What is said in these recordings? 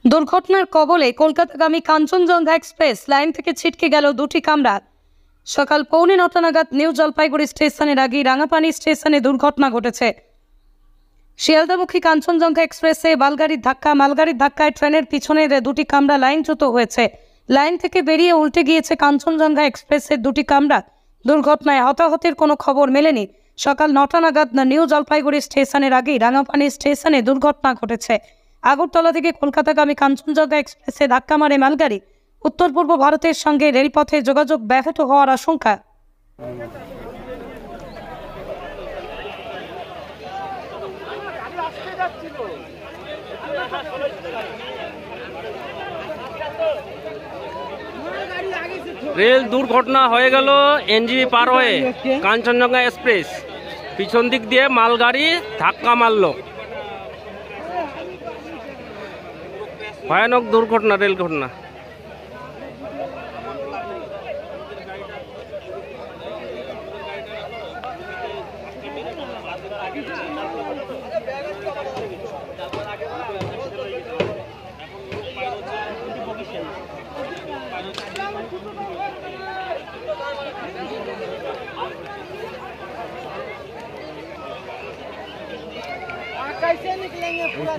দুর্ঘটনার কবলে কলকাতাগামী Kanchenjunga express line থেকে ছিটকে গেল দুটি কামরা। সকাল 9:45 নাগাদ নিউ জলপাইগুড়ি স্টেশনের আগে রাঙাপানি স্টেশনে দুর্ঘটনা ঘটেছে। শিয়ালদামুখী কাঞ্চনজঙ্ঘা এক্সপ্রেসে মালগাড়ির ধাক্কায় ট্রেনের পিছনের দুটি কামরা লাইনচ্যুত হয়েছে। লাইন থেকে বেরিয়ে উল্টে গিয়েছে কাঞ্চনজঙ্ঘা এক্সপ্রেসের দুটি কামরা। দুর্ঘটনায় হতাহতের কোনো খবর মেলেনি। সকাল 9টা নাগাদ নিউ জলপাইগুড়ি স্টেশনের আগে রাঙাপানি স্টেশনে দুর্ঘটনা ঘটেছে। আগরতলা থেকে কলকাতাগামী কাঞ্চনজঙ্ঘা এক্সপ্রেসে ধাক্কা মারে মালগাড়ি। উত্তর পূর্ব ভারতের সঙ্গে রেলপথে যোগাযোগ ব্যাহত হওয়ার আশঙ্কা। রেল দুর্ঘটনা হয়ে গেল এনজিবি পার হয়ে কাঞ্চনজঙ্ঘা এক্সপ্রেস পিছন দিক দিয়ে মালগাড়ি ধাক্কা মারল। ভয়ানক দুর্ঘটনা, রেল ঘটনা। कैसे निकलेंगे पूरा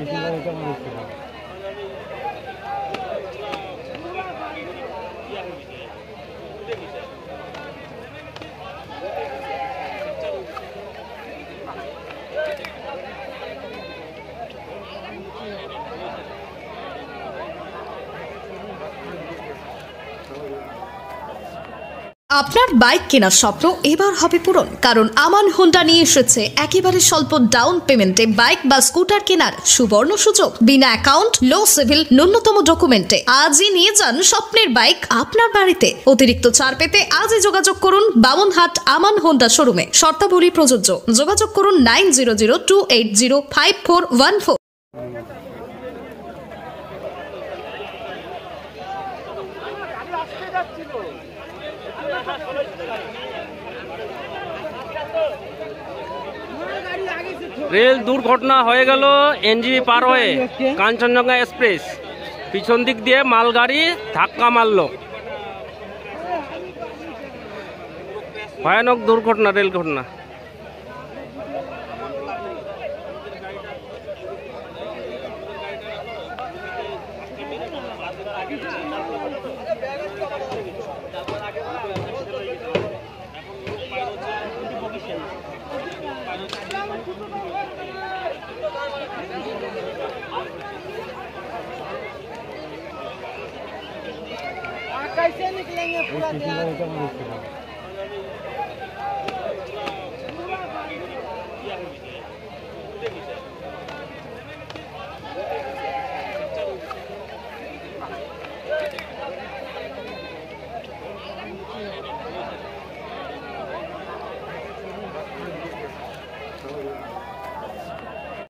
আপনার বাইক কেনার স্বপ্ন এবার হবে পূরণ, কারণ আমান হোন্ডা নিয়ে এসেছে একেবারে স্বল্প ডাউন পেমেন্টে বাইক বা স্কুটার কেনার সুবর্ণ সুযোগ। বিনা অ্যাকাউন্ট, লো সিভিল, ন্যূনতম ডকুমেন্টে আজই নিয়ে যান স্বপ্নের বাইক আপনার বাড়িতে। অতিরিক্ত ছাড় পেতে আজই যোগাযোগ করুন বামনহাট আমান হোন্ডা শোরুমে। শর্তাবলী প্রযোজ্য। যোগাযোগ করুন 9002805414। রেল দুর্ঘটনা হয়ে গেল এনজিবি পার হয়ে কাঞ্চনজঙ্ঘা এক্সপ্রেস পিছন দিক দিয়ে মালগাড়ি ধাক্কা মারল। ভয়ানক দুর্ঘটনা, রেল ঘটনা। कैसे निकलेंगे पूरा